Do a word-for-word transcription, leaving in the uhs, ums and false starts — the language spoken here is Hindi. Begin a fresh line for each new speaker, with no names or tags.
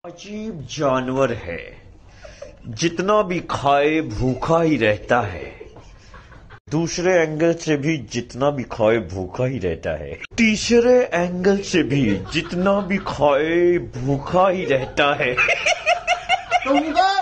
अजीब जानवर है, जितना भी खाए भूखा ही रहता है। दूसरे एंगल से भी जितना भी खाए भूखा ही रहता है। तीसरे एंगल से भी जितना भी खाए भूखा ही रहता है।